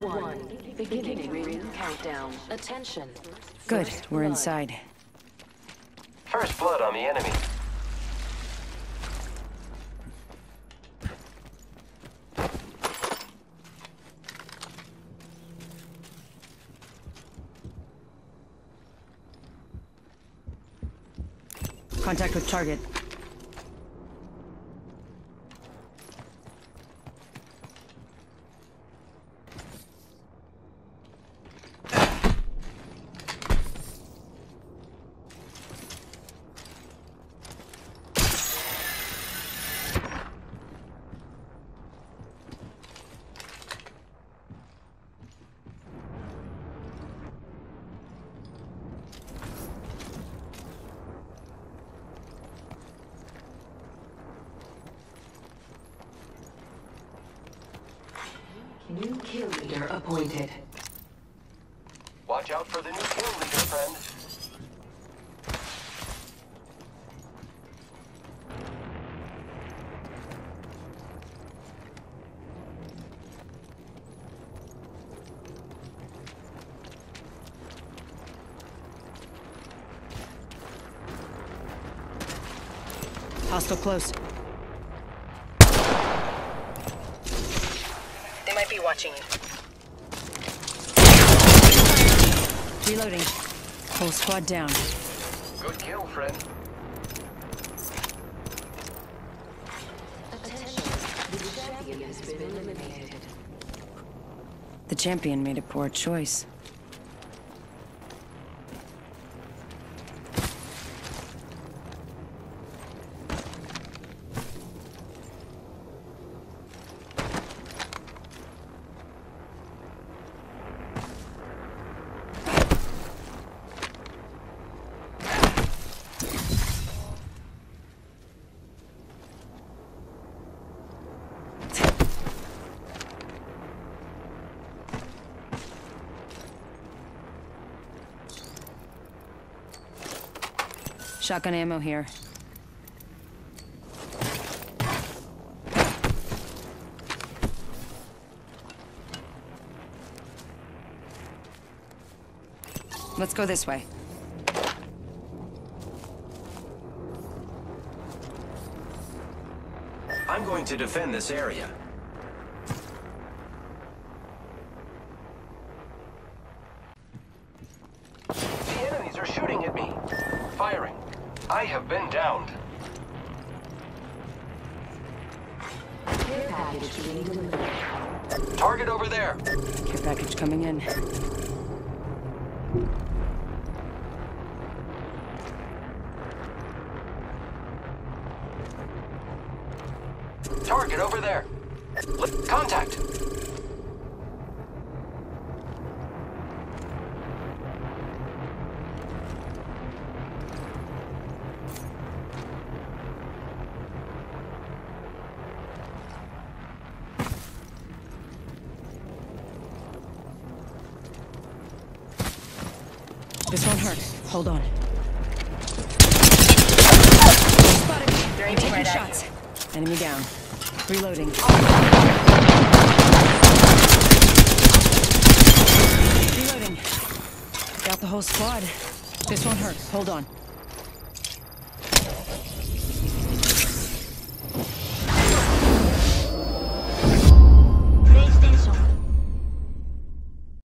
1. Beginning ring countdown. Attention. Good, we're inside. First blood on the enemy. Contact with target. New kill leader appointed. Watch out for the new kill leader, friend. Hostile close. They might be watching you. Reloading. Whole squad down. Good kill, friend. Attention. The champion has been eliminated. The champion made a poor choice. Shotgun ammo here. Let's go this way. I'm going to defend this area. The enemies are shooting at me. Firing. I have been downed. Care package being delivered. Target over there. Care package coming in. Target over there. Contact. This won't hurt. Hold on. Spotted me. They're I'm aiming taking right at shots. Enemy down. Reloading. Reloading. Got the whole squad. This won't hurt. Hold on.